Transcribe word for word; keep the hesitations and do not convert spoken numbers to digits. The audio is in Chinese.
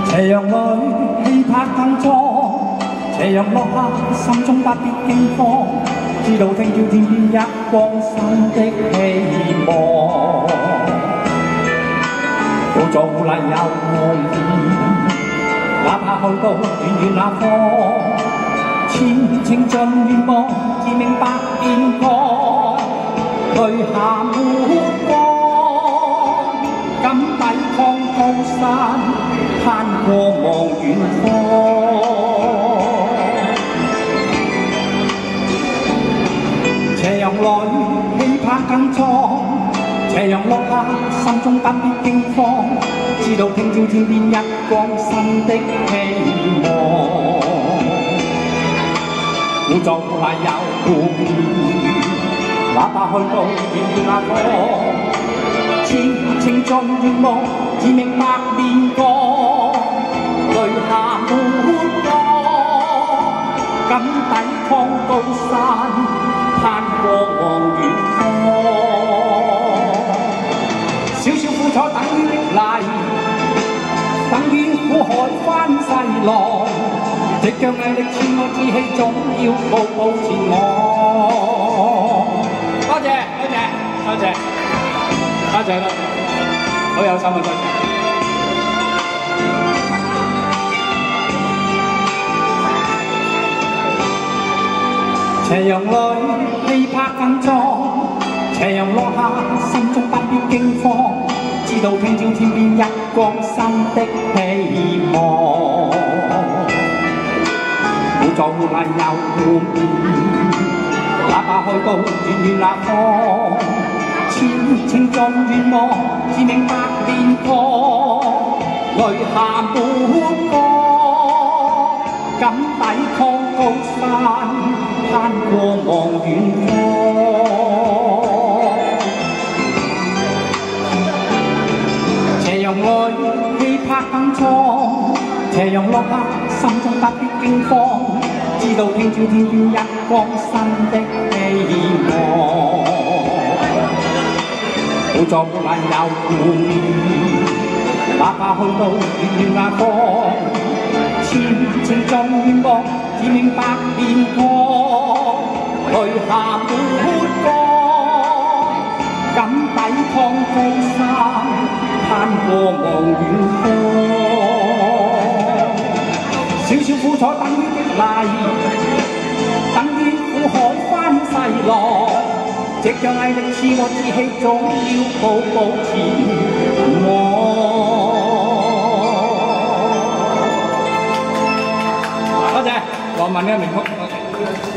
斜陽裏氣魄更壯，斜陽落下心中不必驚慌，知道聽朝天邊一光新的希望。輔助護麗有夢見，哪怕去到遠遠那方，前程盡願望，自明白變過，淚下沒光，敢抵抗高山，攀過望遠方。斜陽裏氣魄更壯，斜陽落下心中不必驚慌，知道聽朝天邊一光新的希望。輔助護麗有故變，哪怕去到遠遠那方，前程盡願望，自明白變過，淚下沒光，敢抵抗高山，攀過望遠方。少少苦楚等於激勵，等於苦海翻細浪，直讓毅力自我志氣，總要步步前往。多謝多謝多謝多謝啦，好有心啊！多謝。斜陽裏氣魄更壯，斜陽落下心中不必驚慌，知道聽朝天邊一光新的希望。輔助護麗有故變，哪怕去到遠遠那方，前程盡願望，自明白變過，淚下沒光，敢抵抗高山，攀過望遠方。斜陽裏氣魄更壯，斜陽落下心中不必驚慌，知道聽朝天邊一光新的希望。輔助護麗有故變，哪怕去到遠遠那方，前程盡願望，自明白變過，淚下沒光，敢抵抗高山，攀過望遠方。少少苦楚等於激勵，等於苦海翻細浪，直讓毅力自我志氣，總要步步前往。多謝黃文嘅名曲。